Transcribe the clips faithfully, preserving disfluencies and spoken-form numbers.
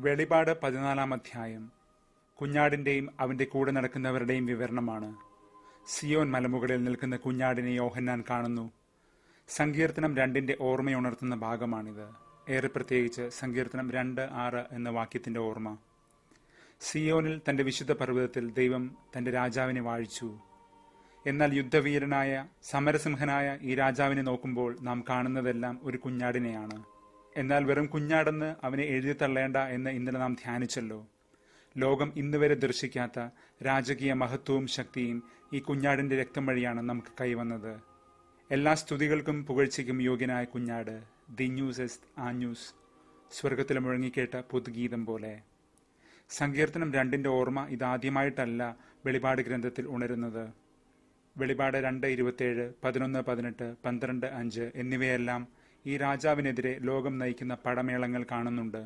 വെളിപാട് പതിനാലാം അധ്യായം കുഞ്ഞാടിന്റെയും അവന്റെ കൂടെ നടക്കുന്നവരുടെയും വിവരണമാണ്. സിയോൻ മലമുകളിൽ നിൽക്കുന്ന കുഞ്ഞാടിനെ യോഹന്നാൻ കാണുന്നു. സങ്കീർത്തനം രണ്ടിന്റെ ഓർമ്മയുണർത്തുന്ന ഭാഗമാണിത്. ഏറെ പ്രത്യേകിച്ച് സങ്കീർത്തനം രണ്ട് ആറ് എന്ന വാക്യത്തിന്റെ ഓർമ്മ. സിയോനിൽ തന്റെ വിശുദ്ധ പർവ്വതത്തിൽ ദൈവം തന്റെ രാജാവിനെ വാഴിച്ചു. എന്നാൽ യുദ്ധവീരനായ സമരസിംഹനായ ഈ രാജാവിനെ നോക്കുമ്പോൾ നാം കാണുന്നതെല്ലാം ഒരു കുഞ്ഞാടിനെയാണ്. എന്നാൽ വെറും കുഞ്ഞാടെന്ന് അവനെ എഴുതി തള്ളേണ്ട എന്ന് ഇന്നലെ നാം ധ്യാനിച്ചല്ലോ. ലോകം ഇന്നുവരെ ദർശിക്കാത്ത രാജകീയ മഹത്വവും ശക്തിയും ഈ കുഞ്ഞാടിന്റെ രക്തം വഴിയാണ് നമുക്ക് കൈവന്നത്. എല്ലാ സ്തുതികൾക്കും പുകഴ്ചയ്ക്കും യോഗ്യനായ കുഞ്ഞാട്, ദി ന്യൂസ് എസ് ആന്യൂസ്, സ്വർഗത്തിൽ മുഴങ്ങിക്കേട്ട പൊതുഗീതം പോലെ. സങ്കീർത്തനം രണ്ടിന്റെ ഓർമ്മ ഇതാദ്യമായിട്ടല്ല വെളിപാട് ഗ്രന്ഥത്തിൽ ഉണരുന്നത്. വെളിപാട് രണ്ട് ഇരുപത്തിയേഴ്, പതിനൊന്ന് പതിനെട്ട്, പന്ത്രണ്ട് അഞ്ച് എന്നിവയെല്ലാം ഈ രാജാവിനെതിരെ ലോകം നയിക്കുന്ന പടമേളങ്ങൾ കാണുന്നുണ്ട്.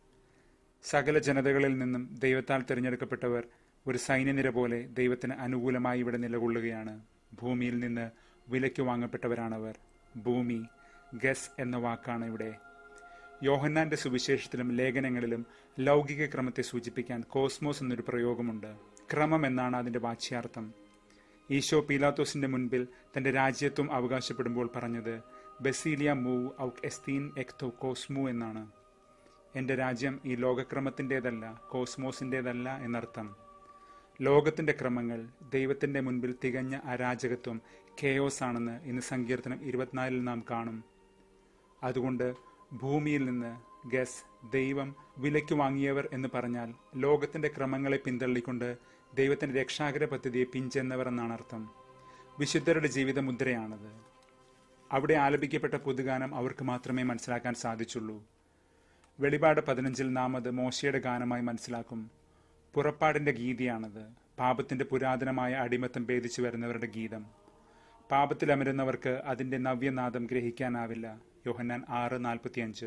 സകല ജനതകളിൽ നിന്നും ദൈവത്താൽ തിരഞ്ഞെടുക്കപ്പെട്ടവർ ഒരു സൈന്യനിര പോലെ ദൈവത്തിന് അനുകൂലമായി ഇവിടെ നിലകൊള്ളുകയാണ്. ഭൂമിയിൽ നിന്ന് വിലയ്ക്ക് വാങ്ങപ്പെട്ടവരാണവർ. ഭൂമി, ഗസ് എന്ന വാക്കാണ് ഇവിടെ. യോഹന്നാന്റെ സുവിശേഷത്തിലും ലേഖനങ്ങളിലും ലൗകിക ക്രമത്തെ സൂചിപ്പിക്കാൻ കോസ്മോസ് എന്നൊരു പ്രയോഗമുണ്ട്. ക്രമം എന്നാണ് അതിന്റെ വാച്യാർത്ഥം. ഈശോ പീലാത്തോസിന്റെ മുൻപിൽ തന്റെ രാജ്യത്വം അവകാശപ്പെടുമ്പോൾ പറഞ്ഞത് ബസീലിയ മൂ ഔക് എസ്തീൻ എക്തോ കോസ്മു എന്നാണ്. എന്റെ രാജ്യം ഈ ലോകക്രമത്തിൻ്റെതല്ല, കോസ്മോസിൻ്റെതല്ല എന്നർത്ഥം. ലോകത്തിന്റെ ക്രമങ്ങൾ ദൈവത്തിന്റെ മുൻപിൽ തികഞ്ഞ അരാജകത്വം, കെയോസ് ആണെന്ന് ഇന്ന് സങ്കീർത്തനം ഇരുപത്തിനാലിൽ നാം കാണും. അതുകൊണ്ട് ഭൂമിയിൽ നിന്ന് ഗസ്, ദൈവം വിലയ്ക്ക് വാങ്ങിയവർ എന്ന് പറഞ്ഞാൽ ലോകത്തിന്റെ ക്രമങ്ങളെ പിന്തള്ളിക്കൊണ്ട് ദൈവത്തിന്റെ രക്ഷാകര പദ്ധതിയെ പിഞ്ചെന്നവർ എന്നാണ് അർത്ഥം. വിശുദ്ധരുടെ ജീവിത മുദ്രയാണത്. അവിടെ ആലപിക്കപ്പെട്ട പുതുഗാനം അവർക്ക് മാത്രമേ മനസ്സിലാക്കാൻ സാധിച്ചുള്ളൂ. വെളിപാട് പതിനഞ്ചിൽ നാം അത് മോശയുടെ ഗാനമായി മനസ്സിലാക്കും. പുറപ്പാടിന്റെ ഗീതിയാണത്. പാപത്തിന്റെ പുരാതനമായ അടിമത്തം ഭേദിച്ചു വരുന്നവരുടെ ഗീതം. പാപത്തിൽ അമരുന്നവർക്ക് അതിന്റെ നവ്യനാദം ഗ്രഹിക്കാനാവില്ല. യോഹന്നാൻ ആറ് നാൽപ്പത്തിയഞ്ച്.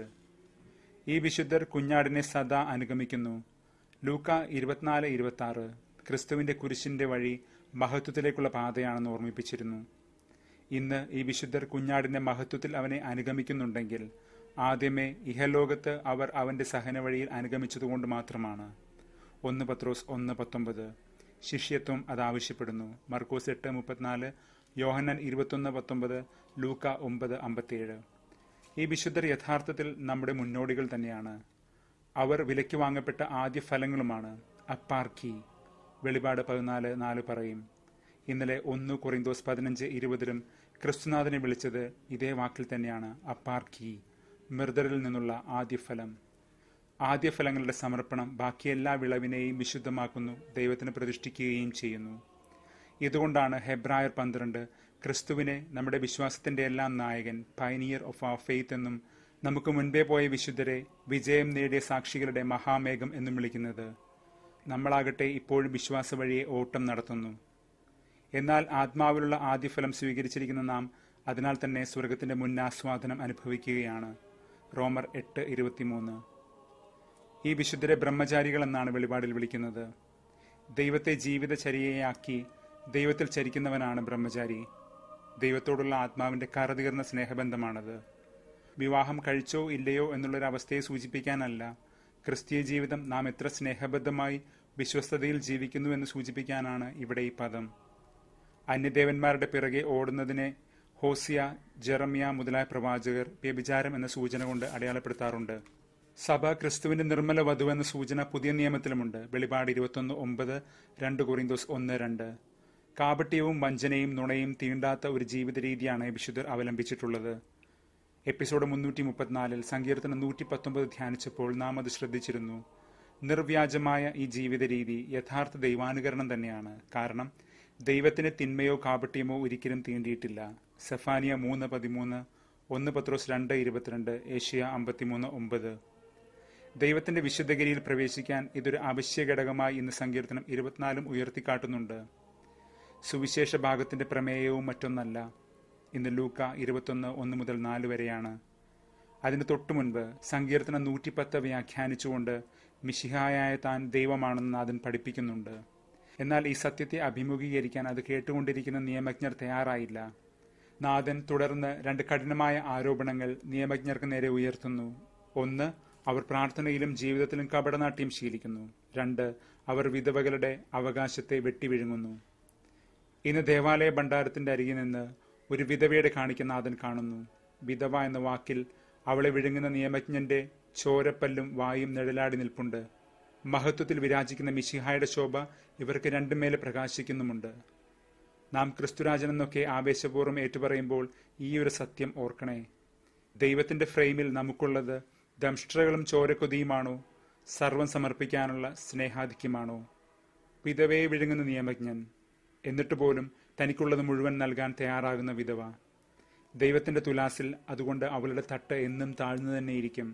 ഈ വിശുദ്ധർ കുഞ്ഞാടിനെ സദാ അനുഗമിക്കുന്നു. ലൂക്ക ഇരുപത്തിനാല് ഇരുപത്തി ആറ് ക്രിസ്തുവിന്റെ കുരിശിന്റെ വഴി മഹത്വത്തിലേക്കുള്ള പാതയാണെന്ന് ഓർമ്മിപ്പിച്ചിരുന്നു. ഇന്ന് ഈ വിശുദ്ധർ കുഞ്ഞാടിന്റെ മഹത്വത്തിൽ അവനെ അനുഗമിക്കുന്നുണ്ടെങ്കിൽ ആദ്യമേ ഇഹലോകത്ത് അവർ അവന്റെ സഹന വഴിയിൽ അനുഗമിച്ചതുകൊണ്ട് മാത്രമാണ്. ഒന്ന് പത്രോസ് ഒന്ന് പത്തൊമ്പത്. ശിഷ്യത്വം അതാവശ്യപ്പെടുന്നു. മർക്കോസ് എട്ട് മുപ്പത്തിനാല്, യോഹന്നാൻ ഇരുപത്തൊന്ന് പത്തൊമ്പത്, ലൂക്ക ഒമ്പത് അമ്പത്തിയേഴ്. ഈ വിശുദ്ധർ യഥാർത്ഥത്തിൽ നമ്മുടെ മുന്നോടികൾ തന്നെയാണ്. അവർ വിലയ്ക്ക് വാങ്ങപ്പെട്ട ആദ്യ ഫലങ്ങളുമാണ്. അപ്പാർക്കി, വെളിപാട് പതിനാല് നാല് പറയും. ഇന്നലെ ഒന്ന് കൊറിന്തോസ് പതിനഞ്ച് ഇരുപതിലും ക്രിസ്തുനാഥനെ വിളിച്ചത് ഇതേ വാക്കിൽ തന്നെയാണ്, അപ്പാർക്കി, മൃതരിൽ നിന്നുള്ള ആദ്യഫലം. ആദ്യഫലങ്ങളുടെ സമർപ്പണം ബാക്കി എല്ലാ വിളവിനെയും വിശുദ്ധമാക്കുന്നു, ദൈവത്തിന് പ്രതിഷ്ഠിക്കുകയും ചെയ്യുന്നു. ഇതുകൊണ്ടാണ് ഹെബ്രായർ പന്ത്രണ്ട് ക്രിസ്തുവിനെ നമ്മുടെ വിശ്വാസത്തിന്റെ എല്ലാം നായകൻ, പൈനിയർ ഓഫ് അവർ ഫെയ്ത്ത് എന്നും നമുക്ക് മുൻപേ പോയ വിശുദ്ധരെ വിജയം നേടിയ സാക്ഷികളുടെ മഹാമേഘം എന്നും വിളിക്കുന്നത്. നമ്മളാകട്ടെ ഇപ്പോഴും വിശ്വാസ വഴിയെ ഓട്ടം നടത്തുന്നു. എന്നാൽ ആത്മാവിലുള്ള ആദ്യഫലം സ്വീകരിച്ചിരിക്കുന്ന നാം അതിനാൽ തന്നെ സ്വർഗത്തിന്റെ മുന്നാസ്വാദനം അനുഭവിക്കുകയാണ്. റോമർ എട്ട് ഇരുപത്തിമൂന്ന്. ഈ വിശുദ്ധരെ ബ്രഹ്മചാരികൾ എന്നാണ് വെളിപാടിൽ വിളിക്കുന്നത്. ദൈവത്തെ ജീവിതചര്യയാക്കി ദൈവത്തിൽ ചരിക്കുന്നവനാണ് ബ്രഹ്മചാരി. ദൈവത്തോടുള്ള ആത്മാവിന്റെ കറതീർന്ന സ്നേഹബന്ധമാണത്. വിവാഹം കഴിച്ചോ ഇല്ലയോ എന്നുള്ളൊരവസ്ഥയെ സൂചിപ്പിക്കാനല്ല, ക്രിസ്തീയ ജീവിതം നാം എത്ര സ്നേഹബദ്ധമായി വിശ്വസ്തതയിൽ ജീവിക്കുന്നു എന്ന് സൂചിപ്പിക്കാനാണ് ഇവിടെ ഈ പദം. അന്യദേവന്മാരുടെ പിറകെ ഓടുന്നതിനെ ഹോസിയ, ജെറമ്യ മുതലായ പ്രവാചകർ വ്യഭിചാരം എന്ന സൂചന കൊണ്ട് അടയാളപ്പെടുത്താറുണ്ട്. സഭ ക്രിസ്തുവിന്റെ നിർമ്മല വധു എന്ന സൂചന പുതിയ നിയമത്തിലുമുണ്ട്. വെളിപാട് ഇരുപത്തൊന്ന് ഒമ്പത്, രണ്ട് കൊറിന്തോസ് ഒന്ന് രണ്ട്. കാപട്യവും വഞ്ചനയും നുണയും തീണ്ടാത്ത ഒരു ജീവിത രീതിയാണ് വിശുദ്ധർ അവലംബിച്ചിട്ടുള്ളത്. എപ്പിസോഡ് മുന്നൂറ്റി മുപ്പത്തിനാലിൽ സങ്കീർത്തനം നൂറ്റി പത്തൊമ്പത് ധ്യാനിച്ചപ്പോൾ നാം അത് ശ്രദ്ധിച്ചിരുന്നു. നിർവ്യാജമായ ഈ ജീവിത രീതി യഥാർത്ഥ ദൈവാനുകരണം തന്നെയാണ്. കാരണം ദൈവത്തിന് തിന്മയോ കാപട്യമോ ഒരിക്കലും തീണ്ടിയിട്ടില്ല. സെഫാനിയ മൂന്ന് പതിമൂന്ന്, ഒന്ന് പത്രോസ് രണ്ട് ഇരുപത്തിരണ്ട്, ഏഷ്യ അമ്പത്തിമൂന്ന് ഒമ്പത്. ദൈവത്തിന്റെ വിശുദ്ധഗിരിയിൽ പ്രവേശിക്കാൻ ഇതൊരു അവശ്യ ഘടകമായി ഇന്ന് സങ്കീർത്തനം ഇരുപത്തിനാലും ഉയർത്തിക്കാട്ടുന്നുണ്ട്. സുവിശേഷ ഭാഗത്തിന്റെ പ്രമേയവും മറ്റൊന്നല്ല. ഇന്ന് ലൂക്ക ഇരുപത്തൊന്ന് ഒന്ന് മുതൽ നാല് വരെയാണ്. അതിന് തൊട്ടു മുൻപ് സങ്കീർത്തനം നൂറ്റിപ്പത്ത് വ്യാഖ്യാനിച്ചുകൊണ്ട് മിശിഹായായ താൻ ദൈവമാണെന്ന് നാഥൻ പഠിപ്പിക്കുന്നുണ്ട്. എന്നാൽ ഈ സത്യത്തെ അഭിമുഖീകരിക്കാൻ അത് കേട്ടുകൊണ്ടിരിക്കുന്ന നിയമജ്ഞർ തയ്യാറായില്ല. നാഥൻ തുടർന്ന് രണ്ട് കഠിനമായ ആരോപണങ്ങൾ നിയമജ്ഞർക്ക് നേരെ ഉയർത്തുന്നു. ഒന്ന്, അവർ പ്രാർത്ഥനയിലും ജീവിതത്തിലും കപടനാട്യം ശീലിക്കുന്നു. രണ്ട്, അവർ വിധവകളുടെ അവകാശത്തെ വെട്ടിവിഴുങ്ങുന്നു. ഇന്ന് ദേവാലയ ഭണ്ഡാരത്തിന്റെ അരികിൽ നിന്ന് ഒരു വിധവയുടെ കാണിക്ക നാഥൻ കാണുന്നു. വിധവ എന്ന വാക്കിൽ അവളെ വിഴുങ്ങുന്ന നിയമജ്ഞന്റെ ചോരപ്പല്ലും വായും നിഴലാടി നിൽപ്പുണ്ട്. മഹത്വത്തിൽ വിരാജിക്കുന്ന മിശിഹായുടെ ശോഭ ഇവർക്ക് രണ്ടുമേലെ പ്രകാശിക്കുന്നുമുണ്ട്. നാം ക്രിസ്തുരാജനെന്നൊക്കെ ആവേശപൂർവ്വം ഏറ്റുപറയുമ്പോൾ ഈ ഒരു സത്യം ഓർക്കണേ. ദൈവത്തിന്റെ ഫ്രെയിമിൽ നമുക്കുള്ളത് ദംഷ്ട്രകളും ചോരക്കൊതിയുമാണോ, സർവം സമർപ്പിക്കാനുള്ള സ്നേഹാധിക്യമാണോ? വിധവയെ വിഴുങ്ങുന്ന നിയമജ്ഞൻ, എന്നിട്ടുപോലും തനിക്കുള്ളത് മുഴുവൻ നൽകാൻ തയ്യാറാകുന്ന വിധവ. ദൈവത്തിന്റെ തുലാസിൽ അതുകൊണ്ട് അവളുടെ തട്ട് എന്നും താഴ്ന്നു തന്നെയിരിക്കും.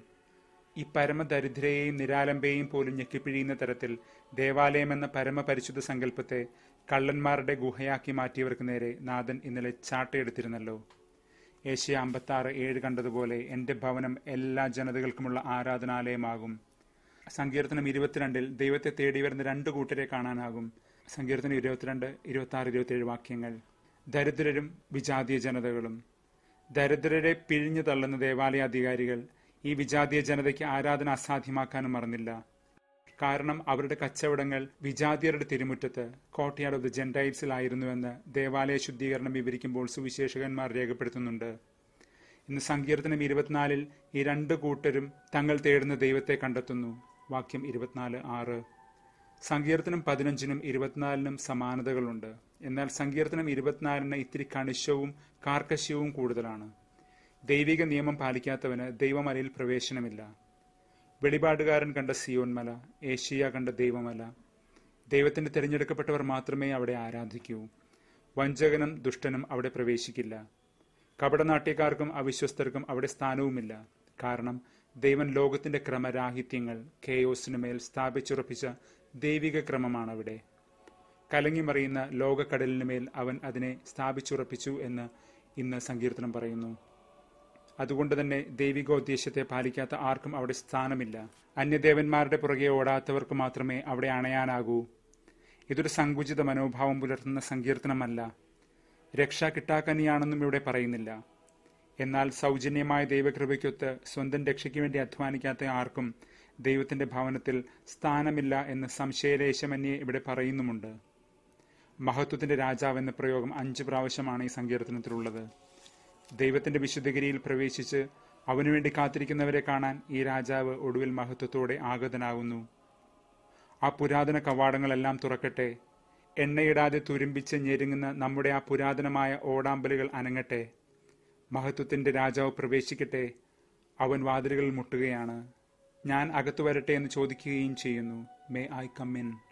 ഈ പരമദരിദ്രയെയും നിരാലംബയെയും പോലും ഞെക്കിപ്പിഴിയുന്ന തരത്തിൽ ദേവാലയം എന്ന പരമപരിശുദ്ധ സങ്കല്പത്തെ കള്ളന്മാരുടെ ഗുഹയാക്കി മാറ്റിയവർക്ക് നേരെ നാഥൻ ഇന്നലെ ചാട്ടയെടുത്തിരുന്നല്ലോ. ഏഷ്യ അമ്പത്തി ആറ് ഏഴ് കണ്ടതുപോലെ എന്റെ ഭവനം എല്ലാ ജനതകൾക്കുമുള്ള ആരാധനാലയമാകും. സങ്കീർത്തനം ഇരുപത്തിരണ്ടിൽ ദൈവത്തെ തേടി വരുന്ന രണ്ടു കൂട്ടരെ കാണാനാകും. സങ്കീർത്തനം ഇരുപത്തിരണ്ട് ഇരുപത്തി ആറ് ഇരുപത്തിയേഴ് വാക്യങ്ങൾ. ദരിദ്രരും വിജാതീയ ജനതകളും. ദരിദ്രരെ പിഴിഞ്ഞു തള്ളുന്ന ദേവാലയാധികാരികൾ ഈ വിജാതീയ ജനതയ്ക്ക് ആരാധന അസാധ്യമാക്കാനും മറന്നില്ല. കാരണം അവരുടെ കച്ചവടങ്ങൾ വിജാതിയരുടെ തിരുമുറ്റത്ത്, കോർട്ട്യാർഡ് ഓഫ് ദി ജെന്റൈൽസിലായിരുന്നുവെന്ന് ദേവാലയ ശുദ്ധീകരണം വിവരിക്കുമ്പോൾ സുവിശേഷകന്മാർ രേഖപ്പെടുത്തുന്നുണ്ട്. ഇന്ന് സങ്കീർത്തനം ഇരുപത്തിനാലിൽ ഈ രണ്ടു കൂട്ടരും തങ്ങൾ തേടുന്ന ദൈവത്തെ കണ്ടെത്തുന്നു. വാക്യം ഇരുപത്തിനാല് ആറ്. സങ്കീർത്തനം പതിനഞ്ചിനും ഇരുപത്തിനാലിനും സമാനതകളുണ്ട്. എന്നാൽ സങ്കീർത്തനം ഇരുപത്തിനാലിന് ഇത്തിരി കണിശവും കാർക്കശ്യവും കൂടുതലാണ്. ദൈവിക നിയമം പാലിക്കാത്തവന് ദൈവമലയിൽ പ്രവേശനമില്ല. വെളിപാടുകാരൻ കണ്ട സിയോൻ മല, ഏഷ്യ കണ്ട ദൈവമല. ദൈവത്തിന്റെ തിരഞ്ഞെടുക്കപ്പെട്ടവർ മാത്രമേ അവിടെ ആരാധിക്കൂ. വഞ്ചകനും ദുഷ്ടനും അവിടെ പ്രവേശിക്കില്ല. കപടനാട്യക്കാർക്കും അവിശ്വസ്തർക്കും അവിടെ സ്ഥാനവുമില്ല. കാരണം ദൈവൻ ലോകത്തിന്റെ ക്രമരാഹിത്യങ്ങൾ കെയോസിനുമേൽ സ്ഥാപിച്ചുറപ്പിച്ച ദൈവിക ക്രമമാണവിടെ. കലങ്ങിമറിയുന്ന ലോകക്കടലിനുമേൽ അവൻ അതിനെ സ്ഥാപിച്ചുറപ്പിച്ചു എന്ന് ഇന്ന് സങ്കീർത്തനം പറയുന്നു. അതുകൊണ്ട് തന്നെ ദൈവികോദ്ദേശ്യത്തെ പാലിക്കാത്ത ആർക്കും അവിടെ സ്ഥാനമില്ല. അന്യദേവന്മാരുടെ പുറകെ ഓടാത്തവർക്ക് മാത്രമേ അവിടെ അണയാനാകൂ. ഇതൊരു സങ്കുചിത മനോഭാവം പുലർത്തുന്ന സങ്കീർത്തനമല്ല. രക്ഷ കിട്ടാക്കനിയാണെന്നും ഇവിടെ പറയുന്നില്ല. എന്നാൽ സൗജന്യമായ ദൈവകൃപയ്ക്കൊത്ത് സ്വന്തം രക്ഷയ്ക്ക് വേണ്ടി അധ്വാനിക്കാത്ത ആർക്കും ദൈവത്തിന്റെ ഭവനത്തിൽ സ്ഥാനമില്ല എന്ന് സംശയലേശമന്യേ ഇവിടെ പറയുന്നുമുണ്ട്. മഹത്വത്തിന്റെ രാജാവ് എന്ന പ്രയോഗം അഞ്ച് പ്രാവശ്യമാണ് ഈ സങ്കീർത്തനത്തിലുള്ളത്. ദൈവത്തിന്റെ വിശുദ്ധഗിരിയിൽ പ്രവേശിച്ച് അവനുവേണ്ടി കാത്തിരിക്കുന്നവരെ കാണാൻ ഈ രാജാവ് ഒടുവിൽ മഹത്വത്തോടെ ആഗതനാകുന്നു. ആ പുരാതന കവാടങ്ങളെല്ലാം തുറക്കട്ടെ. എണ്ണയിടാതെ തുരുമ്പിച്ച് ഞെരുങ്ങുന്ന നമ്മുടെ ആ പുരാതനമായ ഓടാമ്പലുകൾ അനങ്ങട്ടെ. മഹത്വത്തിന്റെ രാജാവ് പ്രവേശിക്കട്ടെ. അവൻ വാതിലുകളിൽ മുട്ടുകയാണ്. ഞാൻ അകത്തു വരട്ടെ എന്ന് ചോദിക്കുകയും ചെയ്യുന്നു. May I come in.